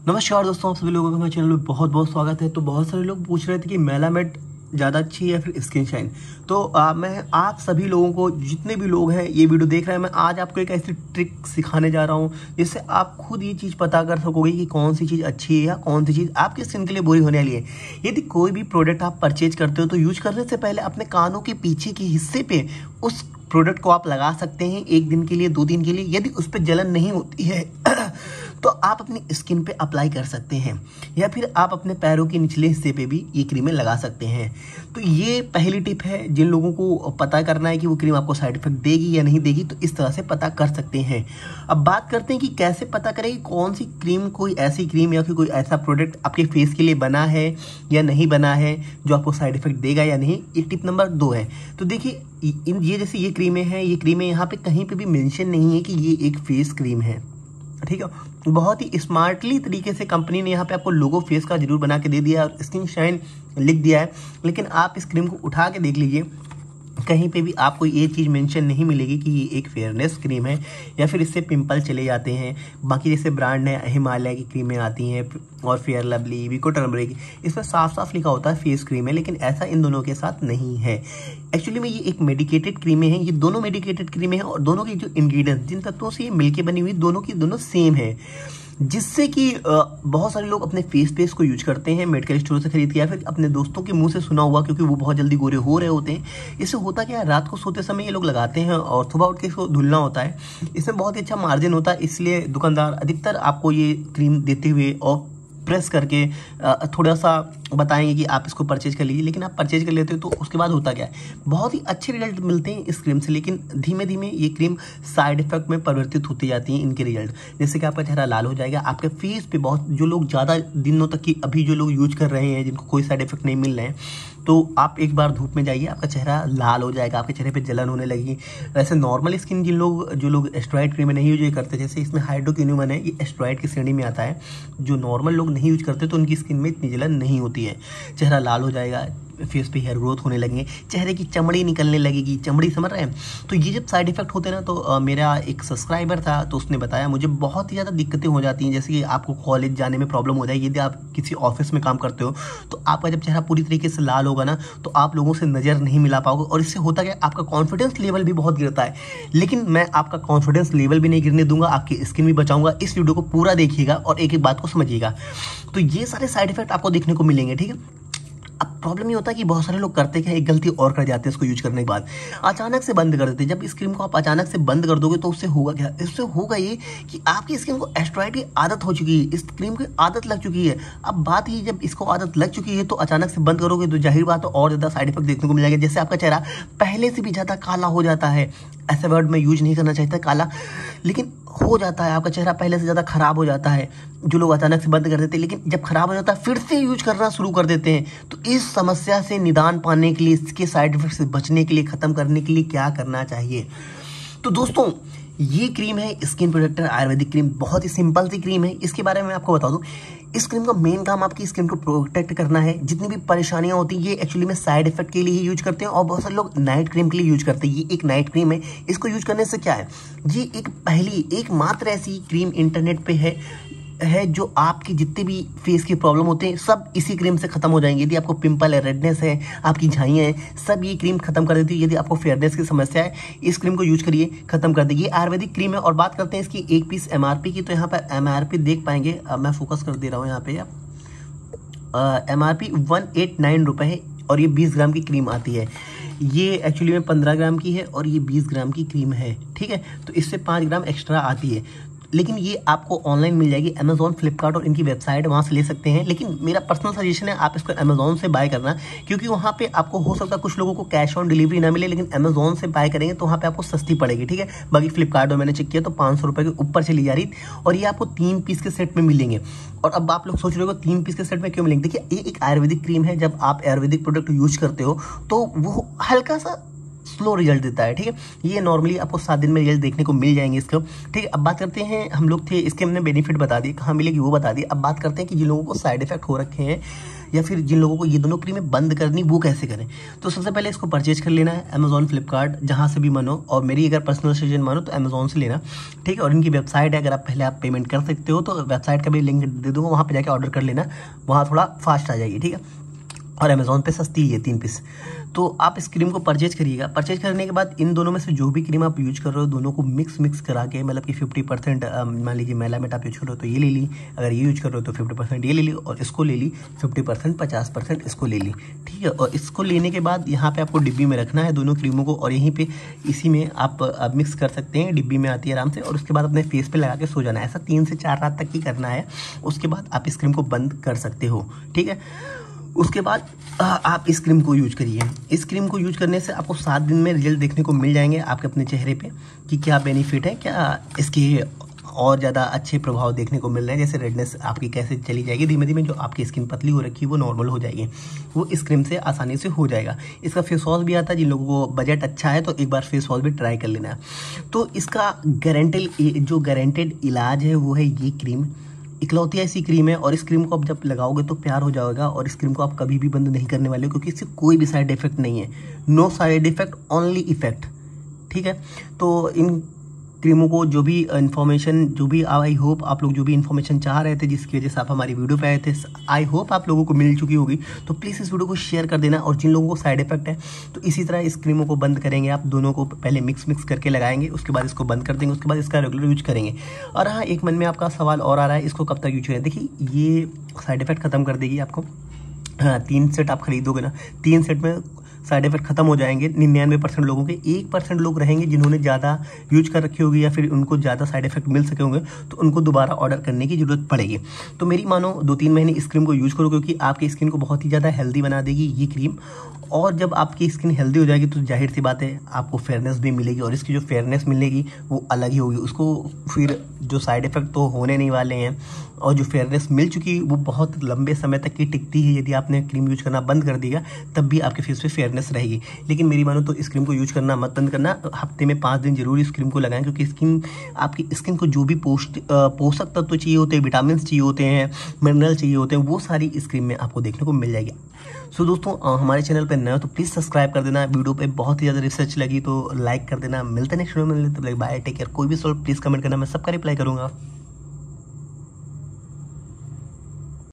नमस्कार दोस्तों, आप सभी लोगों का हमारे चैनल में बहुत बहुत स्वागत है। तो बहुत सारे लोग पूछ रहे थे कि मेलामेट ज़्यादा अच्छी है या फिर स्किन शाइन। तो मैं आप सभी लोगों को, जितने भी लोग हैं ये वीडियो देख रहे हैं, मैं आज आपको एक ऐसी ट्रिक सिखाने जा रहा हूँ जिससे आप खुद ये चीज़ पता कर सकोगे कि कौन सी चीज़ अच्छी है या कौन सी चीज़ आपकी स्किन के लिए बुरी होने वाली है। यदि कोई भी प्रोडक्ट आप परचेज करते हो तो यूज करने से पहले अपने कानों के पीछे के हिस्से पे उस प्रोडक्ट को आप लगा सकते हैं 1 दिन के लिए, 2 दिन के लिए। यदि उस पर जलन नहीं होती है तो आप अपनी स्किन पे अप्लाई कर सकते हैं, या फिर आप अपने पैरों के निचले हिस्से पे भी ये क्रीमें लगा सकते हैं। तो ये पहली टिप है। जिन लोगों को पता करना है कि वो क्रीम आपको साइड इफेक्ट देगी या नहीं देगी, तो इस तरह से पता कर सकते हैं। अब बात करते हैं कि कैसे पता करें कि कौन सी क्रीम, कोई ऐसी क्रीम या फिर कोई ऐसा प्रोडक्ट आपके फेस के लिए बना है या नहीं बना है जो आपको साइड इफेक्ट देगा या नहीं। ये टिप नंबर 2 है। तो देखिए, ये जैसे ये क्रीमें हैं, ये क्रीमें यहाँ पे कहीं पे भी मेंशन नहीं है कि ये एक फेस क्रीम है, ठीक है। बहुत ही स्मार्टली तरीके से कंपनी ने यहाँ पे आपको लोगो फेस का जरूर बना के दे दिया है और स्किन शाइन लिख दिया है। लेकिन आप इस क्रीम को उठा के देख लीजिए, कहीं पे भी आपको ये चीज़ मेंशन नहीं मिलेगी कि ये एक फेयरनेस क्रीम है या फिर इससे पिंपल चले जाते हैं। बाकी जैसे ब्रांड है, हिमालय की क्रीमें आती हैं और फेयर लवली, विको टर्मरिक, इसमें साफ साफ लिखा होता है फेस क्रीम है, लेकिन ऐसा इन दोनों के साथ नहीं है। एक्चुअली में ये एक मेडिकेटेड क्रीमें हैं, ये दोनों मेडिकेटेड क्रीमें हैं और दोनों की जो इंग्रेडिएंट्स, जिन तत्वों से ये मिलके बनी हुई, दोनों की दोनों सेम है। जिससे कि बहुत सारे लोग अपने फेस पे इसको यूज करते हैं मेडिकल स्टोर से खरीद के, या फिर अपने दोस्तों के मुंह से सुना हुआ, क्योंकि वो बहुत जल्दी गोरे हो रहे होते हैं। इससे होता क्या है, रात को सोते समय ये लोग लगाते हैं और सुबह उठ के इसको धुलना होता है। इसमें बहुत ही अच्छा मार्जिन होता है, इसलिए दुकानदार अधिकतर आपको ये क्रीम देते हुए और प्रेस करके थोड़ा सा बताएंगे कि आप इसको परचेज कर लीजिए। लेकिन आप परचेज कर लेते हो तो उसके बाद होता क्या है, बहुत ही अच्छे रिजल्ट मिलते हैं इस क्रीम से, लेकिन धीमे धीमे ये क्रीम साइड इफेक्ट में परिवर्तित होती जाती हैं इनके रिजल्ट। जैसे कि आपका चेहरा लाल हो जाएगा, आपके फेस पे बहुत, जो लोग ज़्यादा दिनों तक की अभी जो लोग यूज कर रहे हैं, जिनको कोई साइड इफेक्ट नहीं मिल रहे हैं, तो आप एक बार धूप में जाइए, आपका चेहरा लाल हो जाएगा, आपके चेहरे पे जलन होने लगेगी। वैसे नॉर्मल स्किन जो लोग एस्टेरॉइड क्रीम नहीं यूज करते, जैसे इसमें हाइड्रोक्विनोन है, ये एस्टेरॉइड की श्रेणी में आता है। जो नॉर्मल लोग नहीं यूज करते तो उनकी स्किन में इतनी जलन नहीं होती है। चेहरा लाल हो जाएगा, फेस पे हेयर ग्रोथ होने लगेंगे, चेहरे की चमड़ी निकलने लगेगी, चमड़ी समझ रहे हैं। तो ये जब साइड इफेक्ट होते हैं ना, तो मेरा एक सब्सक्राइबर था, तो उसने बताया मुझे बहुत ही ज़्यादा दिक्कतें हो जाती हैं। जैसे कि आपको कॉलेज जाने में प्रॉब्लम हो जाएगी, यदि आप किसी ऑफिस में काम करते हो तो आपका जब चेहरा पूरी तरीके से लाल होगा ना, तो आप लोगों से नज़र नहीं मिला पाओगे, और इससे होता क्या, आपका कॉन्फिडेंस लेवल भी बहुत गिरता है। लेकिन मैं आपका कॉन्फिडेंस लेवल भी नहीं गिरने दूंगा, आपकी स्किन भी बचाऊंगा। इस वीडियो को पूरा देखिएगा और एक एक बात को समझिएगा। तो ये सारे साइड इफेक्ट आपको देखने को मिलेंगे, ठीक है। अब प्रॉब्लम ये होता है कि बहुत सारे लोग करते क्या, एक गलती और कर जाते हैं इसको यूज करने के बाद, अचानक से बंद कर देते हैं। जब इस क्रीम को आप अचानक से बंद कर दोगे तो उससे होगा क्या, इससे होगा ये कि आपकी स्किन को एस्टेरॉइड की आदत हो चुकी है, इस क्रीम की आदत लग चुकी है। अब बात ये, जब इसको आदत लग चुकी है तो अचानक से बंद करोगे तो जाहिर बात है और ज़्यादा साइड इफेक्ट देखने को मिल जाएगा। जैसे आपका चेहरा पहले से भी ज़्यादा काला हो जाता है, ऐसा वर्ड मैं यूज नहीं करना चाहता काला, लेकिन हो जाता है। आपका चेहरा पहले से ज़्यादा खराब हो जाता है, जो लोग अचानक से बंद कर देते हैं, लेकिन जब खराब हो जाता है फिर से यूज करना शुरू कर देते हैं। तो इस समस्या से निदान पाने के लिए, इसके साइड इफेक्ट से बचने के लिए, खत्म करने के लिए क्या करना चाहिए। तो दोस्तों, ये क्रीम है स्किन प्रोटेक्टर आयुर्वेदिक क्रीम, बहुत ही सिंपल सी क्रीम है। इसके बारे में मैं आपको बता दूं, इस क्रीम का मेन काम आपकी स्किन को प्रोटेक्ट करना है। जितनी भी परेशानियां होती हैं, ये एक्चुअली में साइड इफेक्ट के लिए ही यूज करते हैं, और बहुत सारे लोग नाइट क्रीम के लिए यूज करते हैं। ये एक नाइट क्रीम है। इसको यूज करने से क्या है, ये एक मात्र ऐसी क्रीम इंटरनेट पे है जो आपकी जितने भी फेस की प्रॉब्लम होते हैं सब इसी क्रीम से खत्म हो जाएंगे। यदि आपको पिंपल है, रेडनेस है, आपकी झाइयाँ हैं, सब ये क्रीम खत्म कर देती है। यदि आपको फेयरनेस की समस्या है, इस क्रीम को यूज करिए, खत्म कर देगी। ये आयुर्वेदिक क्रीम है। और बात करते हैं इसकी एक पीस एमआरपी की, तो यहाँ पर एमआरपी देख पाएंगे, अब मैं फोकस कर दे रहा हूँ यहाँ पे, एमआरपी 189 रुपये है, और ये 20 ग्राम की क्रीम आती है। ये एक्चुअली में 15 ग्राम की है और ये 20 ग्राम की क्रीम है, ठीक है। तो इससे 5 ग्राम एक्स्ट्रा आती है, लेकिन ये आपको ऑनलाइन मिल जाएगी, अमेजोन, फ्लिपकार्ट और इनकी वेबसाइट, वहाँ से ले सकते हैं। लेकिन मेरा पर्सनल सजेशन है आप इसको अमेजोन से बाय करना, क्योंकि वहाँ पे आपको हो सकता है कुछ लोगों को कैश ऑन डिलीवरी ना मिले, लेकिन अमेजोन से बाय करेंगे तो वहाँ पे आपको सस्ती पड़ेगी, ठीक है। बाकी फ्लिपकार्ट में मैंने चेक किया तो 500 रुपये के ऊपर चली जा रही, और ये आपको 3 पीस के सेट में मिलेंगे। और अब आप लोग सोच रहे हो 3 पीस के सेट में क्यों मिलेंगे। देखिए, ये एक आयुर्वेदिक क्रीम है। जब आप आयुर्वेदिक प्रोडक्ट यूज करते हो तो वो हल्का सा स्लो रिजल्ट देता है। ठीक है, ये नॉर्मली आपको 7 दिन में रिजल्ट देखने को मिल जाएंगे इसका। ठीक है, अब बात करते हैं, हम लोग थे इसके, हमने बेनिफिट बता दिए, कहाँ मिलेगी वो बता दिए। अब बात करते हैं कि जिन लोगों को साइड इफेक्ट हो रखे हैं या फिर जिन लोगों को ये दोनों क्रीमें बंद करनी, वो कैसे करें। तो सबसे पहले इसको परचेज कर लेना है अमेजॉन, फ्लिपकार्ट, जहाँ से भी मानो, और मेरी अगर पर्सनल सजेशन मानो तो अमेजॉन से लेना। ठीक है, और इनकी वेबसाइट है, अगर आप पहले आप पेमेंट कर सकते हो तो वेबसाइट का भी लिंक दे दूँगा, वहाँ पर जाकर ऑर्डर कर लेना, वहाँ थोड़ा फास्ट आ जाएगी। ठीक है, और अमेजोन पे सस्ती है 3 पीस। तो आप इस क्रीम को परचेज करिएगा। परचेज करने के बाद इन दोनों में से जो भी क्रीम आप यूज कर रहे हो, दोनों को मिक्स करा के, मतलब कि 50% मान लीजिए मेलामेट आप यूज कर रहे हो तो ये ले ली, अगर ये यूज कर रहे हो तो 50% ये ले ली, और इसको ले ली 50%, 50% इसको ले ली। ठीक है, और इसको लेने के बाद यहाँ पे आपको डिब्बी में रखना है दोनों क्रीमों को, और यहीं पे इसी में आप मिक्स कर सकते हैं, डिब्बी में आती है आराम से, और उसके बाद अपने फेस पे लगा के सो जाना है। ऐसा 3 से 4 रात तक ही करना है, उसके बाद आप इस क्रीम को बंद कर सकते हो। ठीक है, उसके बाद आप इस क्रीम को यूज करिए। इस क्रीम को यूज करने से आपको 7 दिन में रिजल्ट देखने को मिल जाएंगे आपके अपने चेहरे पे, कि क्या बेनिफिट है, क्या इसके और ज़्यादा अच्छे प्रभाव देखने को मिल रहे हैं। जैसे रेडनेस आपकी कैसे चली जाएगी धीमे धीमे, जो आपकी स्किन पतली हो रखी है वो नॉर्मल हो जाएगी, वो इस क्रीम से आसानी से हो जाएगा। इसका फेस वॉश भी आता है, जिन लोगों को बजट अच्छा है तो एक बार फेस वॉश भी ट्राई कर लेना है। तो इसका गारंटेड इलाज है वो है ये क्रीम, इकलौती ऐसी क्रीम है, और इस क्रीम को आप जब लगाओगे तो प्यार हो जाएगा, और इस क्रीम को आप कभी भी बंद नहीं करने वाले हो, क्योंकि इससे कोई भी साइड इफेक्ट नहीं है। No side effect, only effect. ठीक है, तो इन क्रीमों को जो भी इन्फॉर्मेशन, जो भी आई होप आप लोग जो भी इन्फॉर्मेशन चाह रहे थे, जिसकी वजह से आप हमारी वीडियो पे आए थे, आई होप आप लोगों को मिल चुकी होगी। तो प्लीज़ इस वीडियो को शेयर कर देना, और जिन लोगों को साइड इफेक्ट है तो इसी तरह इस क्रीमों को बंद करेंगे आप, दोनों को पहले मिक्स करके लगाएंगे, उसके बाद इसको बंद कर देंगे, उसके बाद इसका रेगुलर यूज करेंगे। और हाँ, एक मन में आपका सवाल और आ रहा है, इसको कब तक यूज करें। देखिए, ये साइड इफेक्ट खत्म कर देगी आपको। हाँ, 3 सेट आप खरीदोगे ना, 3 सेट में साइड इफेक्ट खत्म हो जाएंगे 99% लोगों के। 1% लोग रहेंगे जिन्होंने ज़्यादा यूज कर रखी होगी या फिर उनको ज़्यादा साइड इफेक्ट मिल सके होंगे, तो उनको दोबारा ऑर्डर करने की जरूरत पड़ेगी। तो मेरी मानो 2-3 महीने इस क्रीम को यूज करो, क्योंकि आपकी स्किन को बहुत ही ज़्यादा हेल्दी बना देगी ये क्रीम। और जब आपकी स्किन हेल्दी हो जाएगी तो जाहिर सी बात है आपको फेयरनेस भी मिलेगी, और इसकी जो फेयरनेस मिलेगी वो अलग ही होगी। उसको फिर जो साइड इफेक्ट तो होने नहीं वाले हैं, और जो फेयरनेस मिल चुकी वो बहुत लंबे समय तक की टिकती है। यदि आपने क्रीम यूज करना बंद कर दिया तब भी आपके फेस पे फेयरनेस रहेगी। लेकिन मेरी मानो तो इस क्रीम को यूज करना मत बंद करना, हफ्ते में 5 दिन जरूर इस क्रीम को लगाएं, क्योंकि आपकी स्किन को जो भी पोषक तत्व चाहिए होते हैं, विटामिन चाहिए होते हैं, मिनरल चाहिए होते हैं, वो सारी इस क्रीम में आपको देखने को मिल जाएगी। सो दोस्तों, हमारे चैनल पर नए हो तो प्लीज़ सब्सक्राइब कर देना। वीडियो पे बहुत ही ज़्यादा रिसर्च लगी तो लाइक कर देना। मिलते हैं नेक्स्ट वीडियो में, तब तक बाय, टेक केयर। कोई भी सवाल प्लीज़ कमेंट करना, मैं सबका रिप्लाई करूँगा।